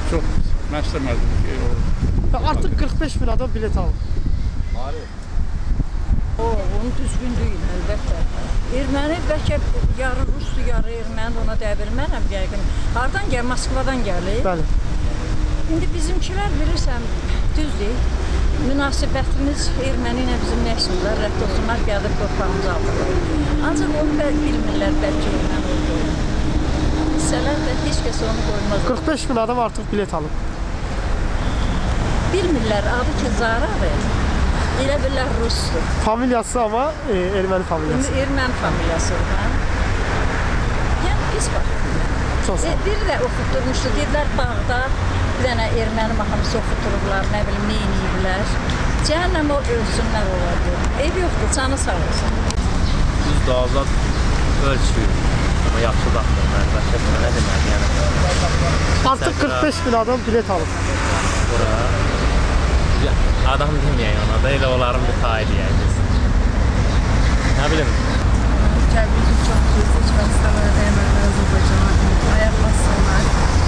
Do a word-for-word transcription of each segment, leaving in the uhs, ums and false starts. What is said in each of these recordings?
Çox mən istəmədim. Artıq qırx beş min adam bilet alıb. O, onun düzgün deyil, əlbəttə. Erməni bəlkə yarı Rusdur, yarı erməni ona deyə bilmərəm yəqin. Hardan gəlir? Moskvadan gəlir. Bəli. İndi bizimkilər bilirsən, düzdür. Münasibətimiz erməni ilə bizim nə işimizlər, rədd olsunlar, gəlib torpağımızı alırlar. Ancaq onu bilmirlər bəlkə erməni oldu. Hissələr də heç kəs onu qoymaz. qırx beş min adam artıq bilet alıb. Bilmirlər, adı ki Zaradır. Elə bilirlər Rusdur. Familiyası amma e, erməni familiyası. Erməni familiyasıdır. Yəni pis baxır. E, biri də oxutturmuşdu, dedilər bağda bir dənə erməni mahnısı oxuttururlar, nə bilim, nə inəyirlər. Cəhənnəm o ölsünlər olardı. Ev yoxdur, canı sağ olsun. Düzdür, azad ölçüyür. Amma yaxşı baxdır, əlbəttə, buna nə demək, yəni. Artıq qırx beş min adam bilet alıb. Bura, adam deməyək ona da, elə onların bir tayı deyək biz. Nə bilim? Təbii ki, çox pis, heç vaxt istəmərəm ermənilər Azərbaycana ayaq bassınlar.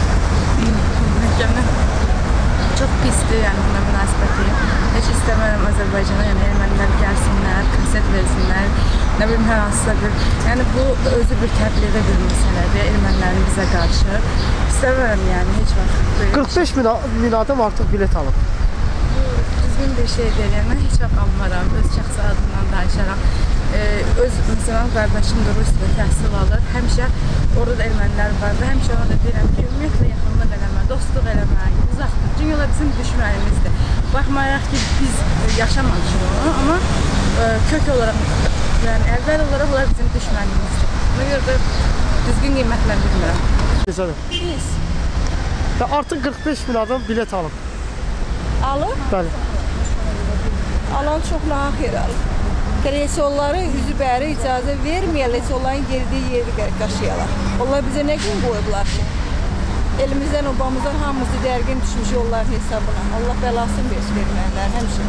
Mükəmməl, çox pisdir, yəni buna münasibəti. Heç istəmərəm Azərbaycana, yəni ermənilər gəlsinlər, konsert versinlər, nə bilim, hər hansısa bir, yəni bu özü bir təbliğdə bir məsələdir, ermənilərin bizə qarşı. İstəmərəm, yəni, heç vaxt. qırx beş min adam artıq bilet alıb. Düzgün bir şey deyil, yəni mən heç vaxt almaram, öz şəxsi adımdan danışaram. Ee, öz, məsələn, qardaşım da Rusiyada təhsil alır, həmişə orada da ermənilər vardı, həmişə ona da deyirəm ki, ümumiyyətlə yaxınlıq eləmə, dostluq eləmə, uzaqdır, dünyada bizim düşmənimizdir. Baxmayaraq ki, biz yaşamamışıq onu, amma e, kök olaraq, yəni əvvəl olaraq onlar bizim düşmənimizdir. Buna görə də düzgün qiymətləndirmirəm. Necədir? Pis. Və artıq qırx beş min adam bilet alıb. Alıb? Bəli. Alan çox naxir alıb. Kresolları üzü bəri icazə verməyərlər, onların girdiyi yeri qaşıyalar. Onlar bizə nə gün qoyublar ki? Elimizdən, obamızdan hamımızı dərgin düşmüş yolların hesabına. Allah bəlasını versin verməyənlər, həmişə.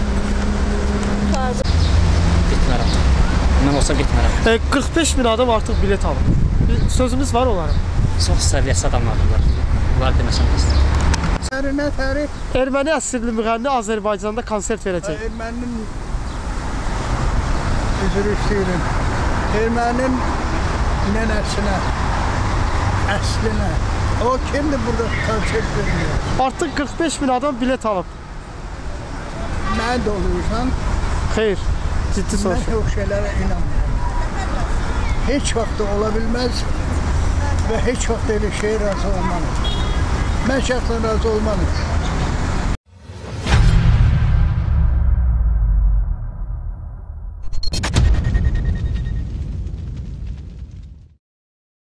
Getmərəm. Mən olsa getmərəm. E, qırx beş min adam artıq bilet alıb. Bir sözümüz var onlara. Çox səviyyəsi adamlardırlar. Bunlar deməsəm istəyir. Sərinə təri. Erməni əsirli müğənni Azərbaycanda konsert verəcək. Erməninin üzr istəyirəm. Ermənin nənəsinə, əslinə. O kimdir burada konsert vermiyor? Artıq qırx beş min adam bilet alıb. Mən də olursan, Xeyr, ciddi mən soruşum. o şeylərə inanmıyorum. Heç vaxt ola bilməz və heç vaxt elə şey razı olmalıyım. Mən şəxsən razı olmalıyım.